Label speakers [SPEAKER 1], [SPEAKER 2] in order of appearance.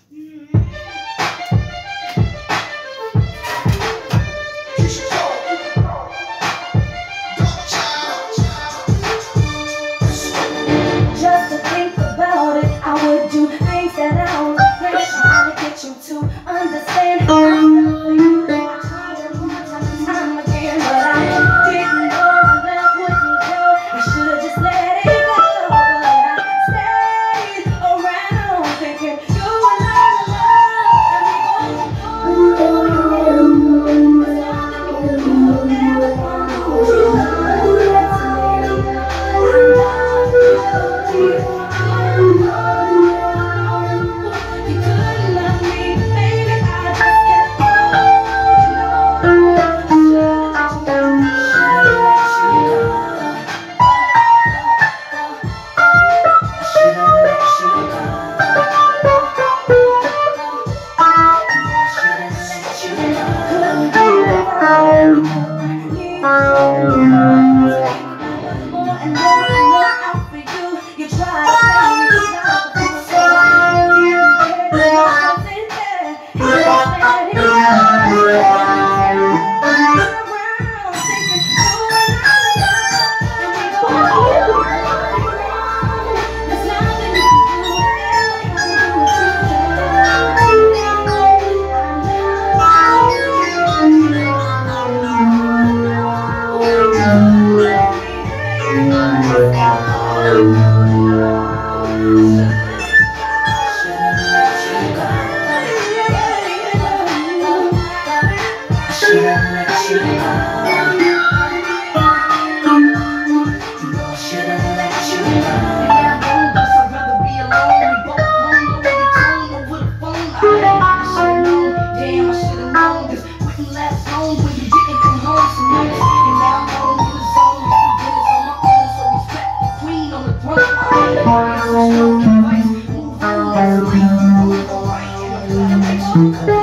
[SPEAKER 1] Just to think about it, I would do things that I don't regret. Trying to get you to understand how I feel. I tried it one time again, but I didn't know my love wouldn't do. I should've just let it go, but I stayed around thinking you were not alone. There's nothing you could ever want to do.
[SPEAKER 2] Move on,